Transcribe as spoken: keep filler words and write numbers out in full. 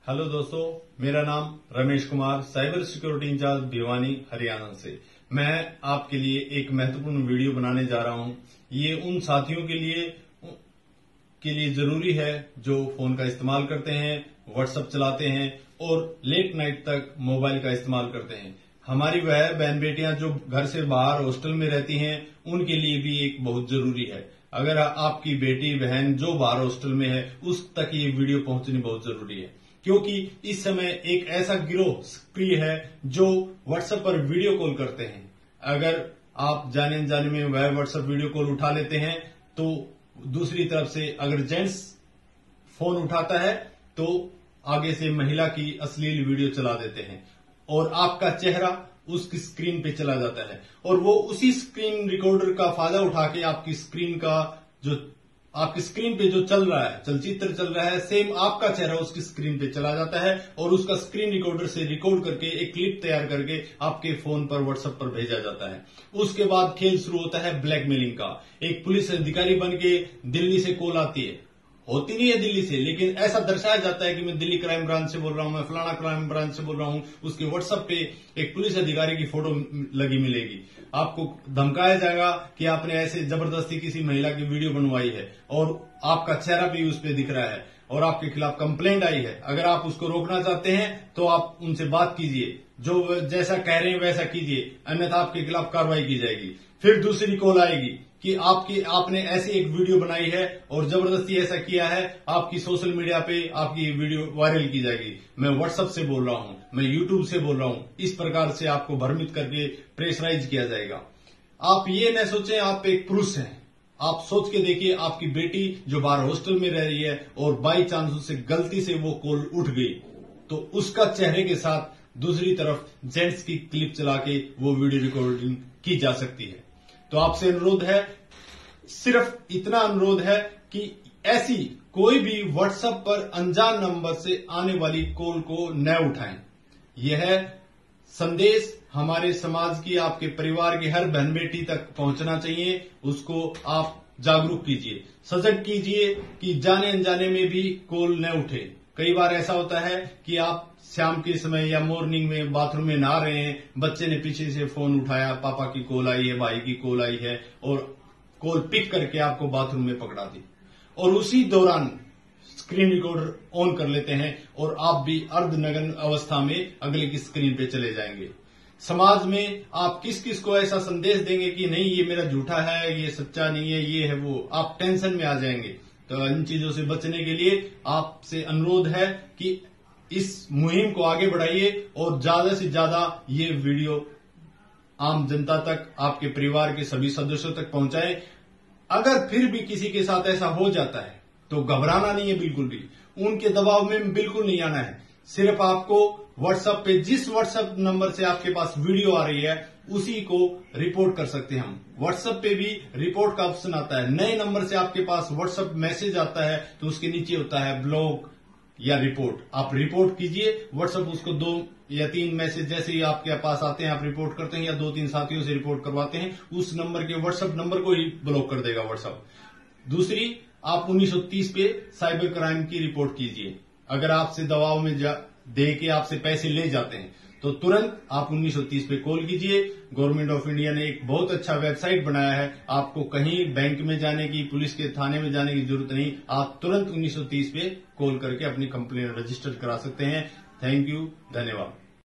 Hello दोस्तों, मेरा नाम Ramesh Kumar, cyber security incharge Bhiwani Haryana से। मैं आपके लिए एक महत्वपूर्ण वीडियो बनाने जा रहा हूं। ये उन साथियों के लिए के लिए जरूरी है जो फोन का इस्तेमाल करते हैं, व्हाट्सएप चलाते हैं और लेट नाइट तक मोबाइल का इस्तेमाल करते हैं। हमारी वह बहन बेटियां जो घर से बाहर हॉस्टल में रहती हैं, उनके लिए भी एक बहुत जरूरी है। अगर आपकी बेटी बहन जो बाहर हॉस्टल में है, उस तक ये वीडियो पहुंचनी बहुत जरूरी है, क्योंकि इस समय एक ऐसा गिरोह सक्रिय है जो व्हाट्सएप पर वीडियो कॉल करते हैं। अगर आप जाने अनजाने में वह व्हाट्सएप वीडियो कॉल उठा लेते हैं, तो दूसरी तरफ से अगर जेंट्स फोन उठाता है तो आगे से महिला की अश्लील वीडियो चला देते हैं और आपका चेहरा उसकी स्क्रीन पे चला जाता है और वो उसी स्क्रीन रिकॉर्डर का फायदा उठा के आपकी स्क्रीन का जो आपकी स्क्रीन पे जो चल रहा है, चलचित्र चल रहा है, सेम आपका चेहरा उसकी स्क्रीन पे चला जाता है और उसका स्क्रीन रिकॉर्डर से रिकॉर्ड करके एक क्लिप तैयार करके आपके फोन पर व्हाट्सएप पर भेजा जाता है। उसके बाद खेल शुरू होता है ब्लैकमेलिंग का। एक पुलिस अधिकारी बन के दिल्ली से कॉल आती है, होती नहीं है दिल्ली से, लेकिन ऐसा दर्शाया जाता है कि मैं दिल्ली क्राइम ब्रांच से बोल रहा हूं, मैं फलाना क्राइम ब्रांच से बोल रहा हूं। उसके व्हाट्सएप पे एक पुलिस अधिकारी की फोटो लगी मिलेगी। आपको धमकाया जाएगा कि आपने ऐसे जबरदस्ती किसी महिला की वीडियो बनवाई है और आपका चेहरा भी उस पर दिख रहा है और आपके खिलाफ कंप्लेंट आई है। अगर आप उसको रोकना चाहते हैं तो आप उनसे बात कीजिए, जो जैसा कह रहे हैं वैसा कीजिए, अन्यथा आपके खिलाफ कार्रवाई की जाएगी। फिर दूसरी कॉल आएगी कि आपकी आपने ऐसी एक वीडियो बनाई है और जबरदस्ती ऐसा किया है, आपकी सोशल मीडिया पे आपकी वीडियो वायरल की जाएगी। मैं व्हाट्सएप से बोल रहा हूं, मैं यूट्यूब से बोल रहा हूं। इस प्रकार से आपको भ्रमित करके प्रेशराइज किया जाएगा। आप ये न सोचें आप एक पुरुष हैं। आप सोच के देखिए, आपकी बेटी जो बाहर हॉस्टल में रह रही है और बाई चांस उससे गलती से वो कॉल उठ गई, तो उसका चेहरे के साथ दूसरी तरफ जेंट्स की क्लिप चला के वो वीडियो रिकॉर्डिंग की जा सकती है। तो आपसे अनुरोध है, सिर्फ इतना अनुरोध है कि ऐसी कोई भी व्हाट्सएप पर अनजान नंबर से आने वाली कॉल को न उठाएं। यह संदेश हमारे समाज की, आपके परिवार की हर बहन बेटी तक पहुंचना चाहिए। उसको आप जागरूक कीजिए, सजग कीजिए कि जाने अनजाने में भी कॉल न उठे। कई बार ऐसा होता है कि आप शाम के समय या मॉर्निंग में बाथरूम में नहा रहे हैं, बच्चे ने पीछे से फोन उठाया, पापा की कॉल आई है, भाई की कॉल आई है और कॉल पिक करके आपको बाथरूम में पकड़ा दी और उसी दौरान स्क्रीन रिकॉर्डर ऑन कर लेते हैं और आप भी अर्धनग्न अवस्था में अगले की स्क्रीन पे चले जाएंगे। समाज में आप किस किस को ऐसा संदेश देंगे कि नहीं ये मेरा झूठा है, ये सच्चा नहीं है, ये है वो, आप टेंशन में आ जाएंगे। तो इन चीजों से बचने के लिए आपसे अनुरोध है कि इस मुहिम को आगे बढ़ाइए और ज्यादा से ज्यादा ये वीडियो आम जनता तक, आपके परिवार के सभी सदस्यों तक पहुंचाएं। अगर फिर भी किसी के साथ ऐसा हो जाता है तो घबराना नहीं है, बिल्कुल भी उनके दबाव में बिल्कुल नहीं आना है। सिर्फ आपको व्हाट्सएप पे जिस व्हाट्सएप नंबर से आपके पास वीडियो आ रही है उसी को रिपोर्ट कर सकते हैं हम। व्हाट्सएप पे भी रिपोर्ट का ऑप्शन आता है। नए नंबर से आपके पास व्हाट्सएप मैसेज आता है तो उसके नीचे होता है ब्लॉक या रिपोर्ट। आप रिपोर्ट कीजिए, व्हाट्सएप उसको दो या तीन मैसेज जैसे ही आपके पास आते हैं आप रिपोर्ट करते हैं या दो तीन साथियों से रिपोर्ट करवाते हैं, उस नंबर के व्हाट्सएप नंबर को ही ब्लॉक कर देगा व्हाट्सएप। दूसरी, आप उन्नीस सौ तीस पे साइबर क्राइम की रिपोर्ट कीजिए। अगर आपसे दबाव में दे के आपसे पैसे ले जाते हैं तो तुरंत आप उन्नीस सौ तीस पे कॉल कीजिए। गवर्नमेंट ऑफ इंडिया ने एक बहुत अच्छा वेबसाइट बनाया है, आपको कहीं बैंक में जाने की, पुलिस के थाने में जाने की जरूरत नहीं। आप तुरंत उन्नीस सौ तीस पे कॉल करके अपनी कंप्लेंट रजिस्टर करा सकते हैं। थैंक यू, धन्यवाद।